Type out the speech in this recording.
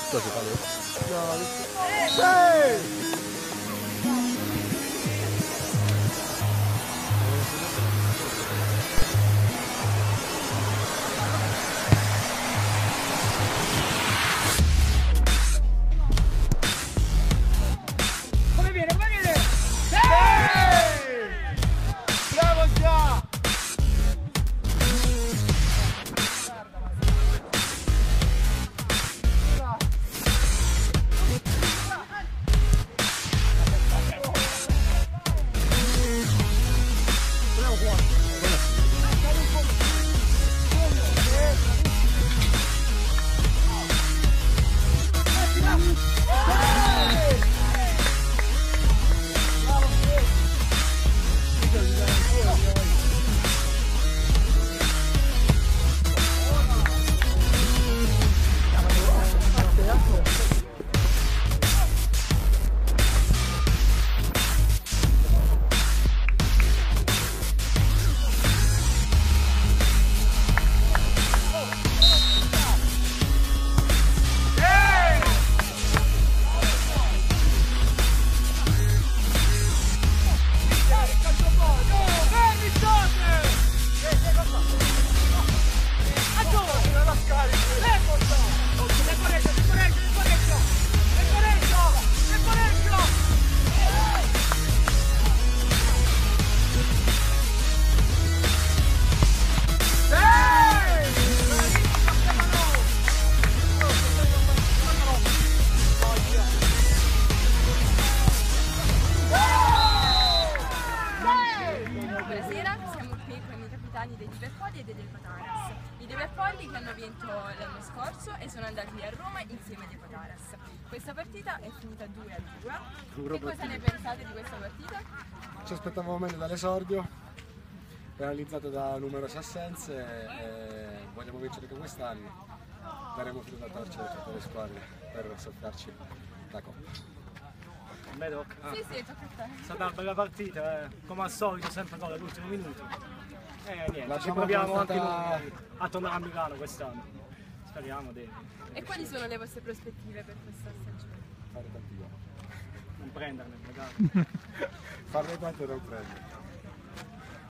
Cosa si fa lì? Sì! Come viene? Come viene? Bravo già! Buonasera, siamo qui con i capitani dei Liverpool e degli Potaras. I Liverpool che hanno vinto l'anno scorso e sono andati a Roma insieme ai Potaras. Questa partita è finita 2-2. Che cosa ne pensate di questa partita? Ci aspettavamo meglio dall'esordio, penalizzato da numerose assenze e vogliamo vincere anche quest'anno. Daremo tutto da torcere a tutte le squadre per soffiarci la coppa. Me tocca. Sì, tocca a te. È stata una bella partita, come al solito, sempre gol all'ultimo minuto. Niente, L'abbiamo ci proviamo anche portata- noi a tornare a Milano quest'anno. Speriamo di E quali sono le vostre prospettive per questa stagione? Fare tanti gol. non prenderne magari. Farne tanto e non prendere.